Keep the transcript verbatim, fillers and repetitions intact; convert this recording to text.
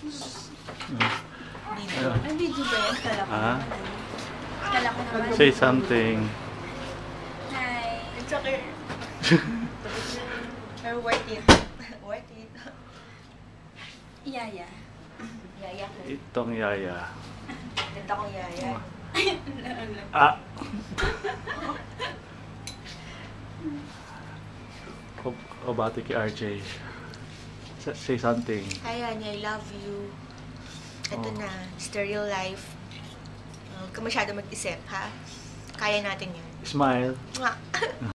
Video. Ay, video ba yan? Kala ko Ah? naman. Kala ko naman. Say something. Hi. It's okay. Pero worth it. Worth it. Yaya. Yaya ko. Itong yaya. Ganda kong yaya. Ah! O, o bati kay R J. Sa- Say something. Hi, honey. I love you. Ito Oh. na. Stereo life. Huwag ka masyado mag-isip, ha? Kaya natin yan. Smile. Mwah!